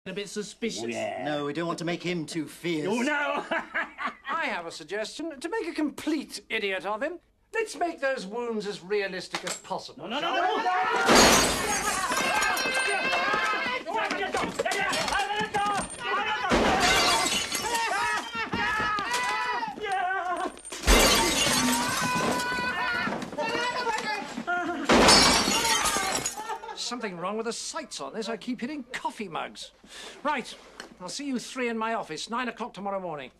A bit suspicious. Oh, yeah. No, we don't want to make him too fierce. Oh, no! I have a suggestion. To make a complete idiot of him, let's make those wounds as realistic as possible. No! Something wrong with the sights on this. I keep hitting coffee mugs. Right. I'll see you three in my office, 9 o'clock tomorrow morning.